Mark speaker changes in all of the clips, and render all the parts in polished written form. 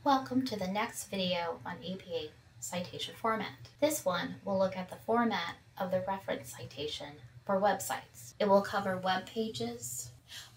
Speaker 1: Welcome to the next video on APA citation format. This one will look at the format of the reference citation for websites. It will cover web pages,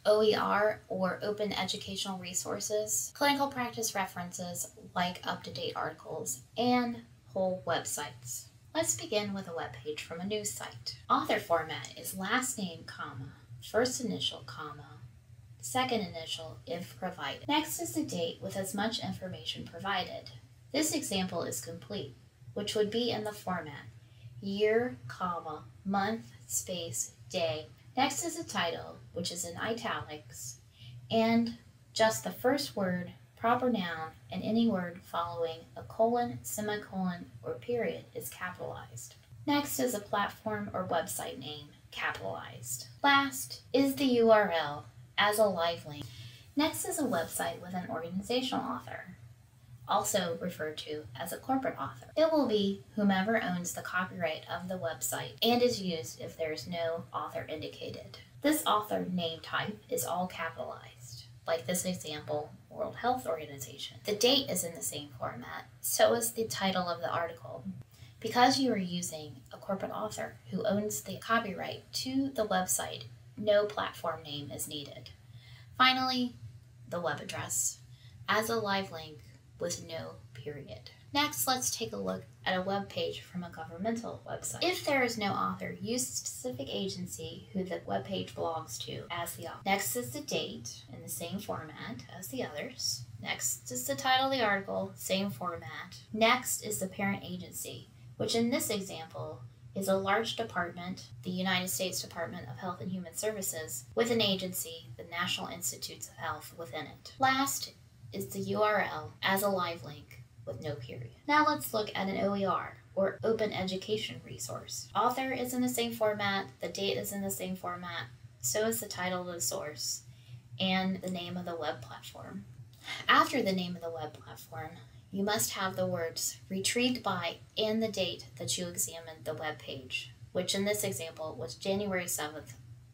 Speaker 1: OER or open educational resources, clinical practice references like up-to-date articles, and whole websites. Let's begin with a web page from a news site. Author format is last name, comma, first initial, comma, second initial if provided. Next is the date with as much information provided. This example is complete, which would be in the format year, comma, month, space, day. Next is the title, which is in italics, and just the first word, proper noun, and any word following a colon, semicolon, or period is capitalized. Next is a platform or website name, capitalized. Last is the URL as a live link. Next is a website with an organizational author, also referred to as a corporate author. It will be whomever owns the copyright of the website and is used if there is no author indicated. This author name type is all capitalized, like this example, World Health Organization. The date is in the same format, so is the title of the article. Because you are using a corporate author who owns the copyright to the website, no platform name is needed. Finally, the web address as a live link with no period. Next, let's take a look at a web page from a governmental website. If there is no author, use the specific agency who the web page belongs to as the author. Next is the date in the same format as the others. Next is the title of the article, same format. Next is the parent agency, which in this example is a large department, the United States Department of Health and Human Services, with an agency, the National Institutes of Health, within it. Last is the URL as a live link with no period. Now let's look at an OER, or Open Education Resource. Author is in the same format, the date is in the same format, so is the title of the source, and the name of the web platform. After the name of the web platform, you must have the words retrieved by and the date that you examined the web page, which in this example was January 7th,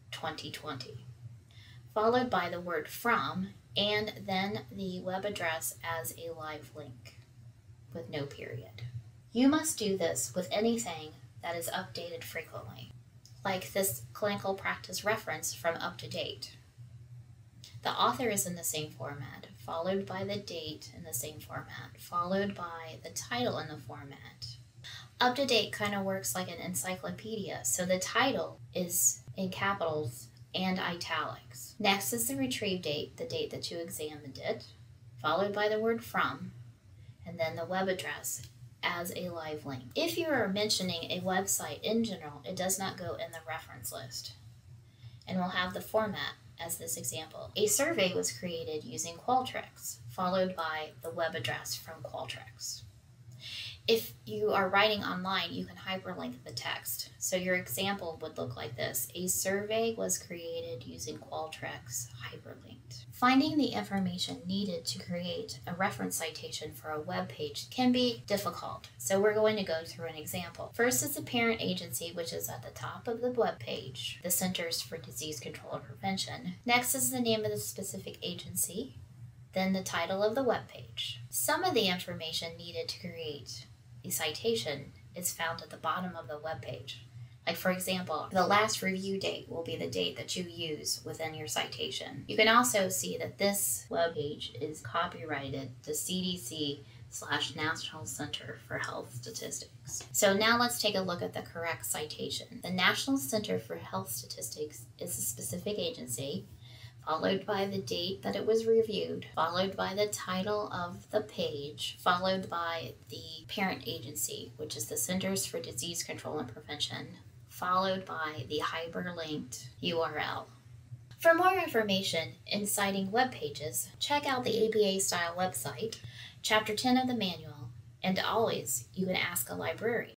Speaker 1: 2020, followed by the word from, and then the web address as a live link with no period. You must do this with anything that is updated frequently, like this clinical practice reference from up to date. The author is in the same format, followed by the date in the same format, followed by the title in the format. Up to date kind of works like an encyclopedia, so the title is in capitals and italics. Next is the retrieve date, the date that you examined it, followed by the word from, and then the web address as a live link. If you are mentioning a website in general, it does not go in the reference list, and will have the format as this example. A survey was created using Qualtrics, followed by the web address from Qualtrics. If you are writing online, you can hyperlink the text. So your example would look like this. A survey was created using Qualtrics, hyperlinked. Finding the information needed to create a reference citation for a web page can be difficult, so we're going to go through an example. First is the parent agency, which is at the top of the web page, the Centers for Disease Control and Prevention. Next is the name of the specific agency, then the title of the web page. Some of the information needed to create a citation is found at the bottom of the web page. Like, for example, the last review date will be the date that you use within your citation. You can also see that this web page is copyrighted to CDC/National Center for Health Statistics. So now let's take a look at the correct citation. The National Center for Health Statistics is a specific agency, followed by the date that it was reviewed, followed by the title of the page, followed by the parent agency, which is the Centers for Disease Control and Prevention, followed by the hyperlinked URL. For more information in citing web pages, check out the APA style website, Chapter 10 of the manual, and always you can ask a librarian.